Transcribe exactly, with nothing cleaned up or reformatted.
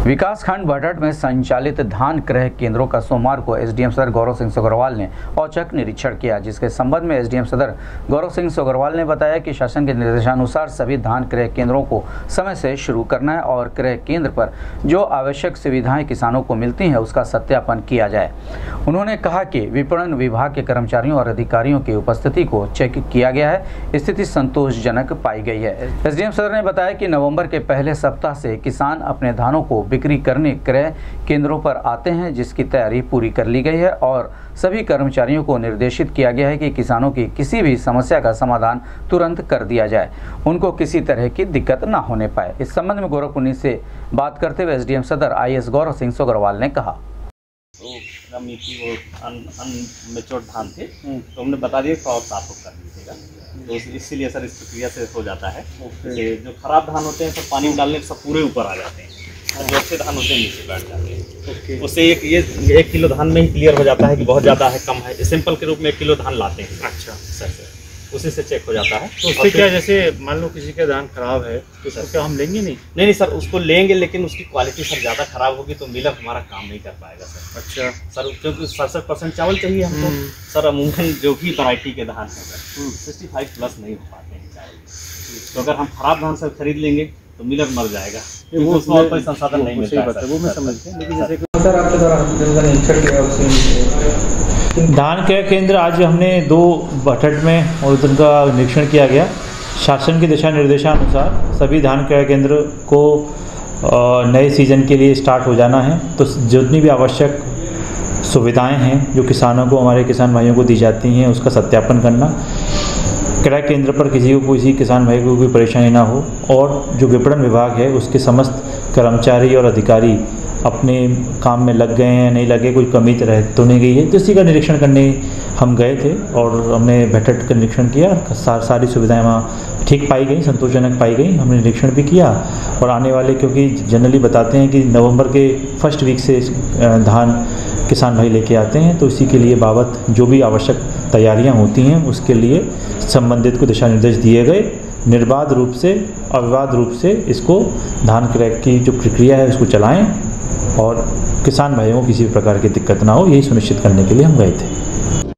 विकासखंड भटट में संचालित धान क्रय केंद्रों का सोमवार को एसडीएम सदर गौरव सिंह सोगरवाल ने औचक निरीक्षण किया, जिसके संबंध में एसडीएम सदर गौरव सिंह सोगरवाल ने बताया कि शासन के निर्देशानुसार सभी धान क्रय केंद्रों को समय से शुरू करना है और क्रय केंद्र पर जो आवश्यक सुविधाएं किसानों को मिलती हैं उसका सत्यापन किया जाए। उन्होंने कहा कि विपणन विभाग के कर्मचारियों और अधिकारियों की उपस्थिति को चेक किया गया है, स्थिति संतोषजनक पाई गई है। एसडीएम सदर ने बताया कि नवंबर के पहले सप्ताह से किसान अपने धानों को बिक्री करने क्रय केंद्रों पर आते हैं, जिसकी तैयारी पूरी कर ली गई है और सभी कर्मचारियों को निर्देशित किया गया है कि किसानों की किसी भी समस्या का समाधान तुरंत कर दिया जाए, उनको किसी तरह की दिक्कत ना होने पाए। इस संबंध में गोरखपुर से बात करते हुए एसडीएम सदर आईएएस गौरव सिंह सोगरवाल ने कहा, वो मीठी वो अनमेच्योर धान थे तो हमने बता दिया थोड़ा और साफ कर लीजिएगा, तो इसीलिए सर इस प्रक्रिया से हो जाता है। जो खराब धान होते हैं सब पानी में डालने सब पूरे ऊपर आ जाते हैं, जो अच्छे धान होते हैं नीचे बैठ जाते हैं। उससे एक ये एक किलो धान में ही क्लियर हो जाता है कि बहुत ज़्यादा है कम है। सैंपल के रूप में एक किलो धान लाते हैं। अच्छा सर सर उसी से चेक हो जाता है। तो उससे क्या, जैसे मान लो किसी का धान खराब है तो उसको क्या हम लेंगे? नहीं नहीं नहीं सर, उसको लेंगे लेकिन उसकी क्वालिटी सर ज़्यादा खराब होगी तो मिलर हमारा काम नहीं कर पाएगा सर। अच्छा सर, क्योंकि सड़सठ परसेंट चावल चाहिए हमको सर। अमूमन जो भी वैरायटी के धान है सर सिक्सटी फाइव प्लस नहीं हो पाते हैं चावल। तो अगर हम खराब धान सर खरीद लेंगे तो मिलर मर जाएगा, क्योंकि उसमें और कोई संसाधन नहीं मिलता है। वो मैं समझ गया, लेकिन जैसे सर आपके द्वारा धान क्रय केंद्र आज हमने दो भटट में और उधर का निरीक्षण किया गया। शासन के दिशा निर्देशानुसार सभी धान क्रय केंद्र को नए सीजन के लिए स्टार्ट हो जाना है, तो जितनी भी आवश्यक सुविधाएं हैं जो किसानों को, हमारे किसान भाइयों को दी जाती हैं, उसका सत्यापन करना। क्रय केंद्र पर किसी को किसी किसान भाई को कोई परेशानी ना हो, और जो विपणन विभाग है उसके समस्त कर्मचारी और अधिकारी अपने काम में लग गए हैं, नहीं लगे, कोई कमी रह तो नहीं गई है। तो इसी का निरीक्षण करने हम गए थे और हमने भटट का निरीक्षण किया। सा, सारी सुविधाएं वहाँ ठीक पाई गई, संतोषजनक पाई गई। हमने निरीक्षण भी किया और आने वाले, क्योंकि जनरली बताते हैं कि नवंबर के फर्स्ट वीक से धान किसान भाई लेके आते हैं, तो इसी के लिए बाबत जो भी आवश्यक तैयारियां होती हैं उसके लिए संबंधित को दिशा निर्देश दिए गए। निर्बाध रूप से, अविवाद रूप से इसको धान क्रय की जो प्रक्रिया है उसको चलाएं और किसान भाइयों को किसी भी प्रकार की दिक्कत ना हो, यही सुनिश्चित करने के लिए हम गए थे।